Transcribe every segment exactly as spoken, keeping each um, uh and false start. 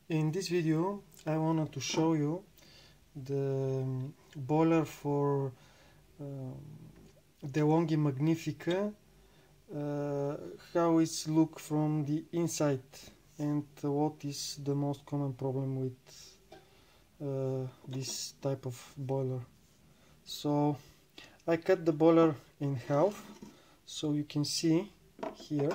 In this video I wanted to show you the um, boiler for um, DeLonghi Magnifica, uh, how it's look from the inside and what is the most common problem with uh, this type of boiler. So I cut the boiler in half so you can see here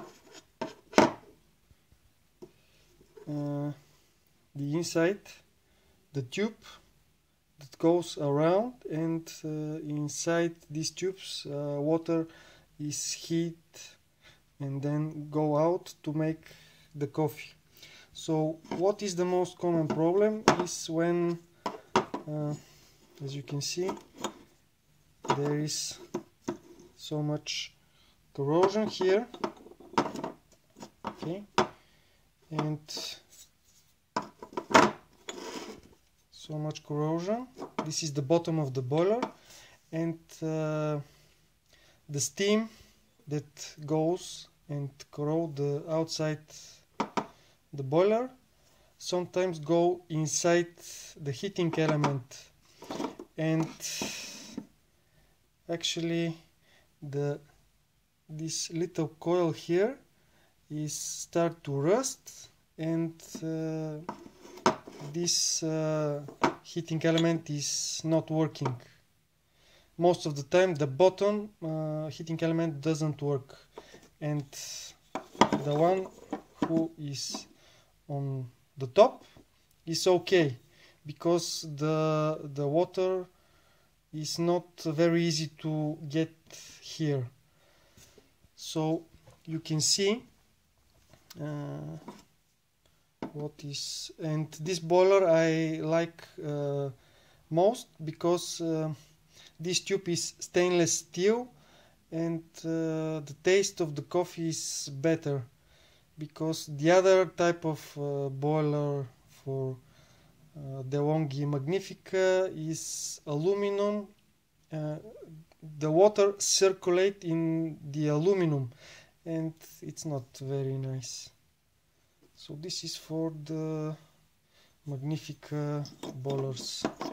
uh, the inside, the tube that goes around, and uh, inside these tubes uh, water is heat and then go out to make the coffee. So what is the most common problem is when uh, as you can see there is so much corrosion here, okay, and so much corrosion. This is the bottom of the boiler, and uh, the steam that goes and corrode the outside the boiler sometimes go inside the heating element, and actually the this little coil here is start to rust, and uh, this uh, heating element is not working. Most of the time the bottom uh, heating element doesn't work, and the one who is on the top is okay, because the the water is not very easy to get here. So you can see uh, what is, and this boiler I like uh, most because uh, this tube is stainless steel, and uh, the taste of the coffee is better, because the other type of uh, boiler for uh, DeLonghi Magnifica is aluminum. Uh, the water circulate in the aluminum and it's not very nice. So this is for the Magnifica boilers.